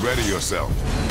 Ready yourself.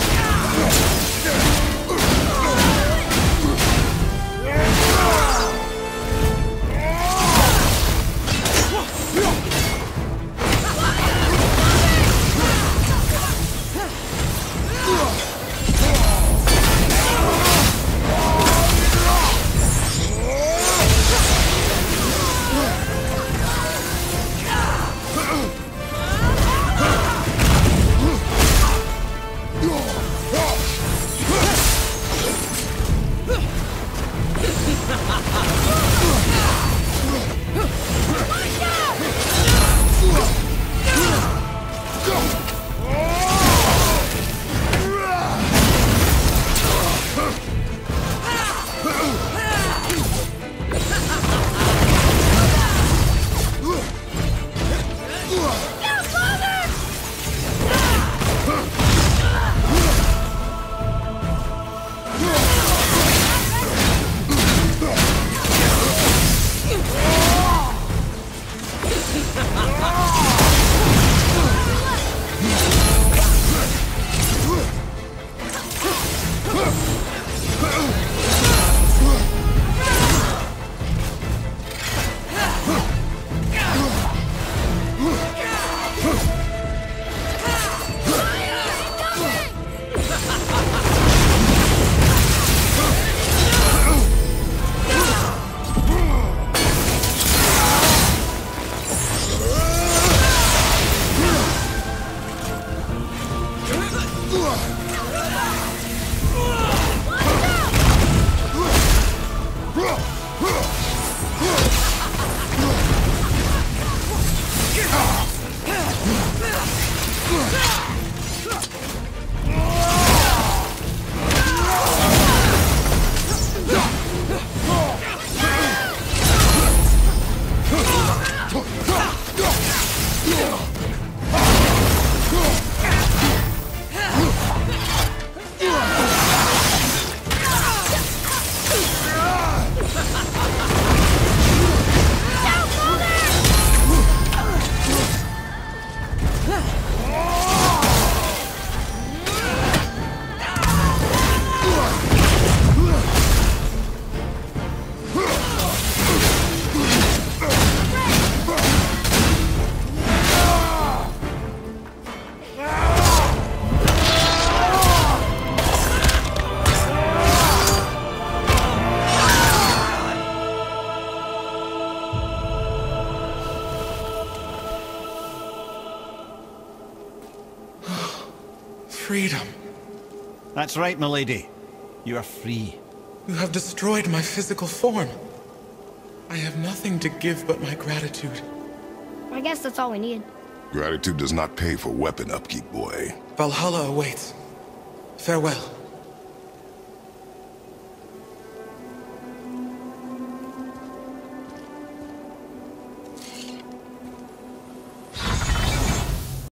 Freedom. That's right, milady. You are free. You have destroyed my physical form. I have nothing to give but my gratitude. I guess that's all we need. Gratitude does not pay for weapon upkeep, boy. Valhalla awaits. Farewell.